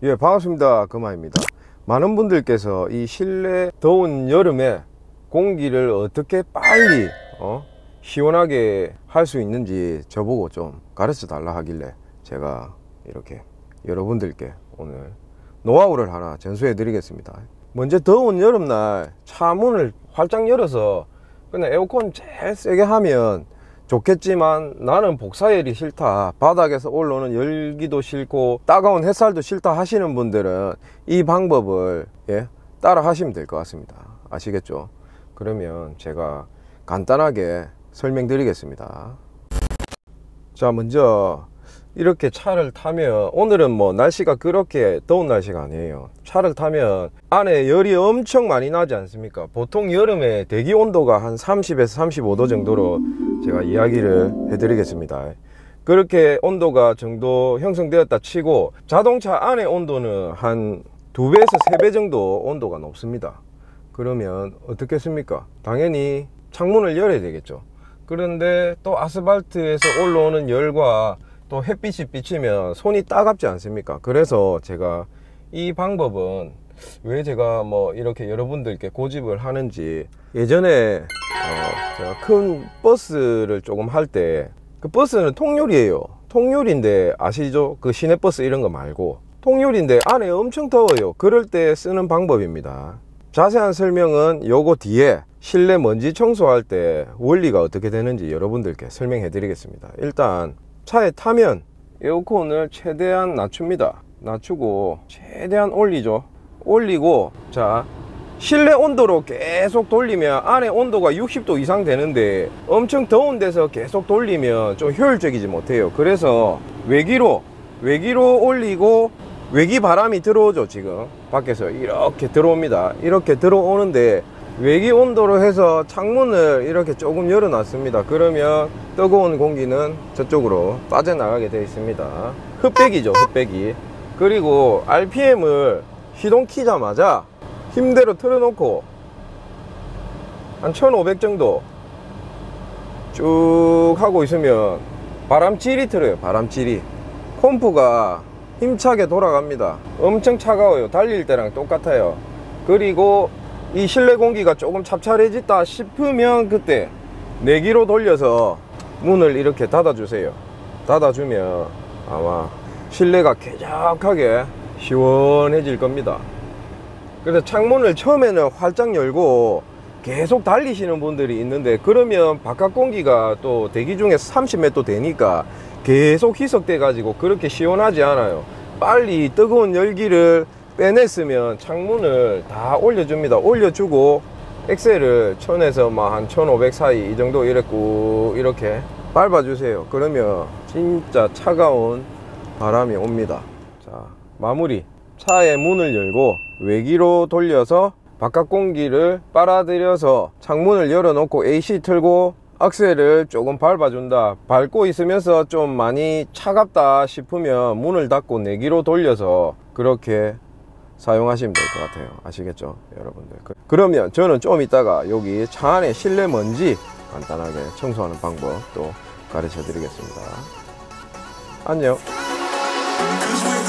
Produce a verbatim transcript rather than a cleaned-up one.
예, 반갑습니다. 금화입니다. 많은 분들께서 이 실내 더운 여름에 공기를 어떻게 빨리 어? 시원하게 할 수 있는지 저보고 좀 가르쳐 달라 하길래 제가 이렇게 여러분들께 오늘 노하우를 하나 전수해 드리겠습니다. 먼저 더운 여름날 차 문을 활짝 열어서 그냥 에어컨 제일 세게 하면 좋겠지만 나는 복사열이 싫다, 바닥에서 올라오는 열기도 싫고 따가운 햇살도 싫다 하시는 분들은 이 방법을 예, 따라 하시면 될 것 같습니다. 아시겠죠? 그러면 제가 간단하게 설명드리겠습니다. 자, 먼저 이렇게 차를 타면, 오늘은 뭐 날씨가 그렇게 더운 날씨가 아니에요. 차를 타면 안에 열이 엄청 많이 나지 않습니까? 보통 여름에 대기 온도가 한 삼십에서 삼십오 도 정도로 제가 이야기를 해드리겠습니다. 그렇게 온도가 정도 형성되었다 치고 자동차 안의 온도는 한 두 배에서 세 배 정도 온도가 높습니다. 그러면 어떻겠습니까? 당연히 창문을 열어야 되겠죠. 그런데 또 아스팔트에서 올라오는 열과 또 햇빛이 비치면 손이 따갑지 않습니까? 그래서 제가 이 방법은 왜 제가 뭐 이렇게 여러분들께 고집을 하는지, 예전에 어 제가 큰 버스를 조금 할 때, 그 버스는 통유리예요. 통유리인데 아시죠? 그 시내버스 이런 거 말고 통유리인데 안에 엄청 더워요. 그럴 때 쓰는 방법입니다. 자세한 설명은 요거 뒤에 실내 먼지 청소할 때 원리가 어떻게 되는지 여러분들께 설명해 드리겠습니다. 일단 차에 타면 에어컨을 최대한 낮춥니다. 낮추고 최대한 올리죠. 올리고, 자, 실내 온도로 계속 돌리면 안에 온도가 육십 도 이상 되는데 엄청 더운 데서 계속 돌리면 좀 효율적이지 못해요. 그래서 외기로 외기로 올리고, 외기 바람이 들어오죠. 지금 밖에서 이렇게 들어옵니다. 이렇게 들어오는데 외기 온도로 해서 창문을 이렇게 조금 열어 놨습니다. 그러면 뜨거운 공기는 저쪽으로 빠져나가게 되어 있습니다. 흡배기죠, 흡배기. 그리고 알피엠을 시동 키자마자 힘대로 틀어놓고 한 천오백 정도 쭉 하고 있으면 바람질이 틀어요. 바람질이. 펌프가 힘차게 돌아갑니다. 엄청 차가워요. 달릴 때랑 똑같아요. 그리고 이 실내 공기가 조금 찹쌀해졌다 싶으면 그때 내기로 돌려서 문을 이렇게 닫아주세요. 닫아주면 아마 실내가 쾌적하게 시원해질 겁니다. 그래서 창문을 처음에는 활짝 열고 계속 달리시는 분들이 있는데, 그러면 바깥 공기가 또 대기 중에 삼십 몇 도 되니까 계속 희석돼 가지고 그렇게 시원하지 않아요. 빨리 뜨거운 열기를 빼냈으면 창문을 다 올려줍니다. 올려주고 엑셀을 천에서 한 천오백 사이 이 정도 이랬고 이렇게 밟아주세요. 그러면 진짜 차가운 바람이 옵니다. 자, 마무리. 차의 문을 열고 외기로 돌려서 바깥 공기를 빨아들여서 창문을 열어놓고 에이씨 틀고 악셀을 조금 밟아준다. 밟고 있으면서 좀 많이 차갑다 싶으면 문을 닫고 내기로 돌려서 그렇게 사용하시면 될 것 같아요. 아시겠죠, 여러분들? 그러면 저는 좀 이따가 여기 차 안에 실내 먼지 간단하게 청소하는 방법 또 가르쳐 드리겠습니다. 안녕.